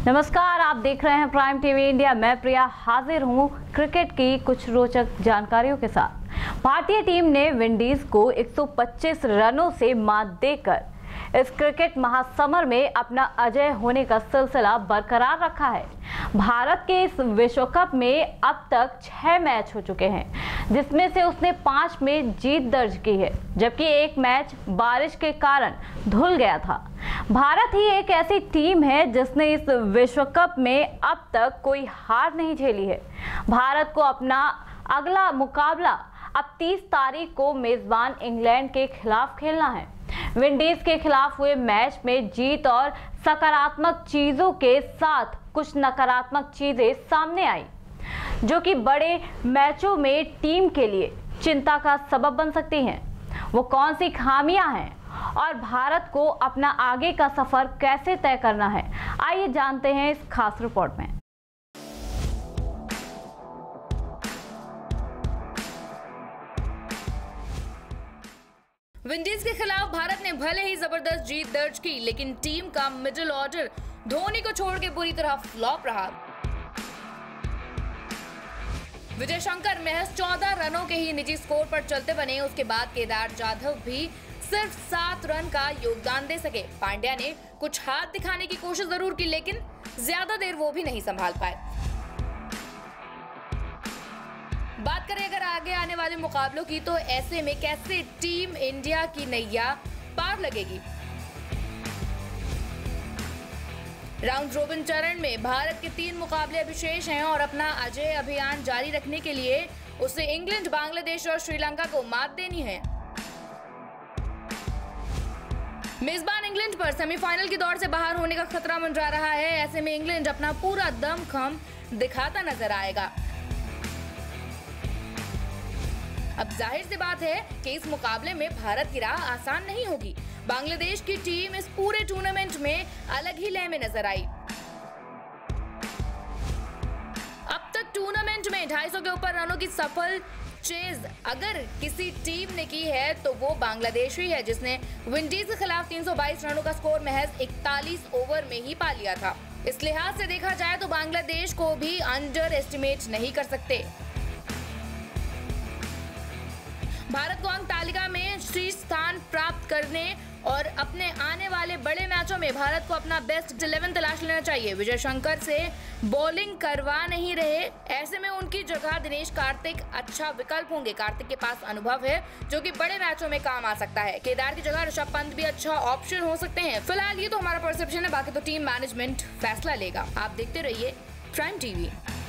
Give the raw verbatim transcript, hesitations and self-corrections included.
नमस्कार, आप देख रहे हैं प्राइम टीवी इंडिया। मैं प्रिया हाजिर हूं क्रिकेट की कुछ रोचक जानकारियों के साथ। भारतीय टीम ने विंडीज को एक सौ पच्चीस रनों से मात देकर इस क्रिकेट महासमर में अपना अजय होने का सिलसिला बरकरार रखा है। भारत के इस विश्व कप में अब तक छह मैच हो चुके हैं, जिसमें से उसने पांच में जीत दर्ज की है, जबकि एक मैच बारिश के कारण धुल गया था। भारत ही एक ऐसी टीम है जिसने इस विश्व कप में अब तक कोई हार नहीं झेली है। भारत को अपना अगला मुकाबला अब तीस तारीख को मेजबान इंग्लैंड के खिलाफ खेलना है। विंडीज के खिलाफ हुए मैच में जीत और सकारात्मक चीजों के साथ कुछ नकारात्मक चीजें सामने आई, जो कि बड़े मैचों में टीम के लिए चिंता का सबब बन सकती हैं। वो कौन सी खामियां हैं और भारत को अपना आगे का सफर कैसे तय करना है, आइए जानते हैं इस खास रिपोर्ट में। विंडीज के खिलाफ भारत ने भले ही जबरदस्त जीत दर्ज की, लेकिन टीम का मिडिल ऑर्डर धोनी को छोड़ के बुरी तरह फ्लॉप रहा। विजय शंकर महज चौदह रनों के ही निजी स्कोर पर चलते बने। उसके बाद केदार जाधव भी सिर्फ सात रन का योगदान दे सके। पांड्या ने कुछ हाथ दिखाने की कोशिश जरूर की, लेकिन ज्यादा देर वो भी नहीं संभाल पाए। बात करें अगर आगे आने वाले मुकाबलों की, तो ऐसे में कैसे टीम इंडिया की नैया पार लगेगी। राउंड रोबिन चरण में भारत के तीन मुकाबले अभी शेष हैं और अपना अजय अभियान जारी रखने के लिए उसे इंग्लैंड, बांग्लादेश और श्रीलंका को मात देनी है। मेजबान इंग्लैंड पर सेमीफाइनल की दौड़ से बाहर होने का खतरा मंडरा रहा है। ऐसे में इंग्लैंड अपना पूरा दमखम दिखाता नजर आएगा। अब जाहिर सी बात है कि इस मुकाबले में भारत की राह आसान नहीं होगी। बांग्लादेश की टीम इस पूरे टूर्नामेंट में अलग ही लय में नजर आई। अब तक टूर्नामेंट में ढाई सौ के ऊपर रनों की सफल चेज अगर किसी टीम ने की है तो वो बांग्लादेश ही है, जिसने विंडीज के खिलाफ तीन सौ बाईस रनों का स्कोर महज इकतालीस ओवर में ही पा लिया था। इस लिहाज से देखा जाए तो बांग्लादेश को भी अंडर एस्टिमेट नहीं कर सकते। भारत को अंक तालिका में शीर्ष स्थान प्राप्त करने और अपने आने वाले बड़े मैचों में भारत को अपना बेस्ट इलेवन तलाश लेना चाहिए। विजय शंकर से बॉलिंग करवा नहीं रहे, ऐसे में उनकी जगह दिनेश कार्तिक अच्छा विकल्प होंगे। कार्तिक के पास अनुभव है जो कि बड़े मैचों में काम आ सकता है। केदार की जगह ऋषभ पंत भी अच्छा ऑप्शन हो सकते हैं। फिलहाल ये तो हमारा परसेप्शन है, बाकी तो टीम मैनेजमेंट फैसला लेगा। आप देखते रहिए प्राइम टीवी।